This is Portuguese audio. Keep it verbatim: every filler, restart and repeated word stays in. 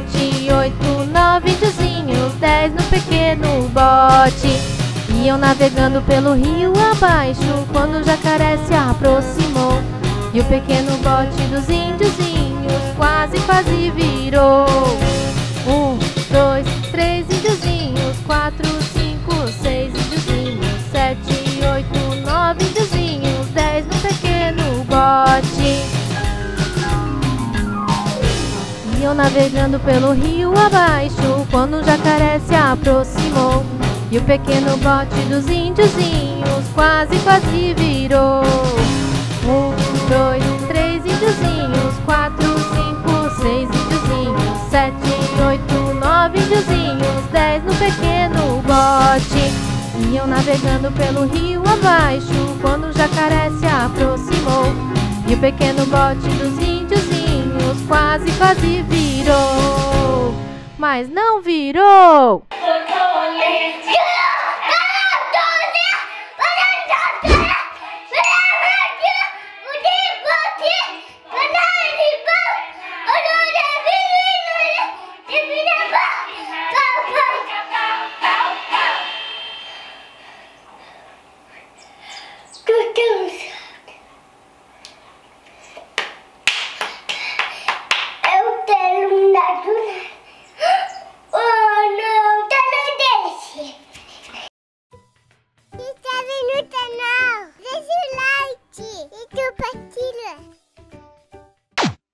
sete, oito, nove índiozinhos, dez no pequeno bote. Iam navegando pelo rio abaixo quando o jacaré se aproximou. E o pequeno bote dos índiozinhos quase, quase virou. Um, dois, três índiozinhos, quatro, cinco, seis índiozinhos, sete, oito, nove índiozinhos, dez no pequeno bote. Iam navegando pelo rio abaixo quando o jacaré se aproximou. E o pequeno bote dos índiozinhos quase, quase virou. Um, dois, três índiozinhos, quatro, cinco, seis índiozinhos, sete, oito, nove índiozinhos, dez no pequeno bote. Iam navegando pelo rio abaixo quando o jacaré se aproximou. E o pequeno bote dos índiozinhos quase, quase virou. Mas não virou!